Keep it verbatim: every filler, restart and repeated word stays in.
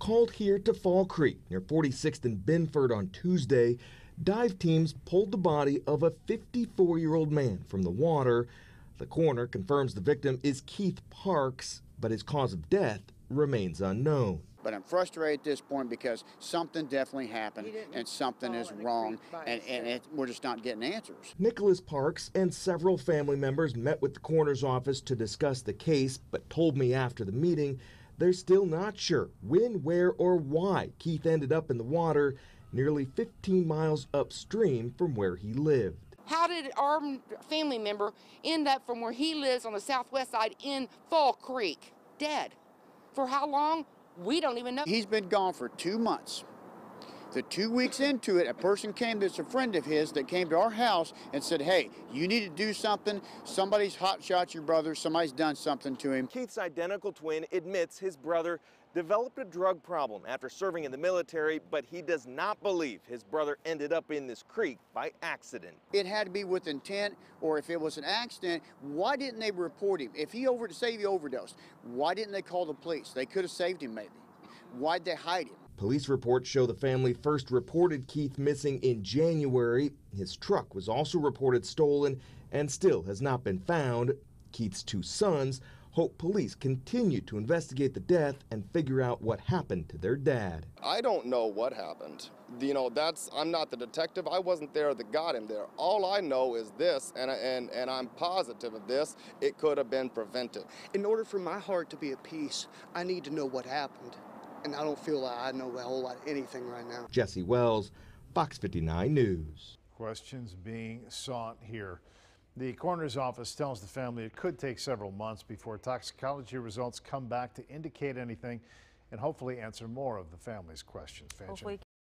called here to Fall Creek near forty-sixth and Binford on Tuesday. Dive teams pulled the body of a fifty-four-year-old man from the water. The coroner confirms the victim is Keith Parks, but his cause of death remains unknown. But I'm frustrated at this point because something definitely happened and something is wrong, and, and it, we're just not getting answers. Nicholas Parks and several family members met with the coroner's office to discuss the case, but told me after the meeting they're still not sure when, where, or why Keith ended up in the water nearly fifteen miles upstream from where he lived. How did our family member end up from where he lives on the southwest side in Fall Creek, dead? For how long? We don't even know. He's been gone for two months. The two weeks into it, a person came that's a friend of his that came to our house and said, hey, you need to do something. Somebody's hot shot your brother. Somebody's done something to him. Keith's identical twin admits his brother developed a drug problem after serving in the military, but he does not believe his brother ended up in this creek by accident. It had to be with intent, or if it was an accident, why didn't they report him? If he over to say he overdosed, why didn't they call the police? They could have saved him maybe. Why'd they hide him? Police reports show the family first reported Keith missing in January. His truck was also reported stolen and still has not been found. Keith's two sons hope police continue to investigate the death and figure out what happened to their dad. I don't know what happened. You know, that's, I'm not the detective. I wasn't there that got him there. All I know is this, and, and, and I'm positive of this, it could have been prevented. In order for my heart to be at peace, I need to know what happened. And I don't feel like I know a whole lot of anything right now. Jesse Wells, Fox fifty-nine News. Questions being sought here. The coroner's office tells the family it could take several months before toxicology results come back to indicate anything and hopefully answer more of the family's questions. Fanchon.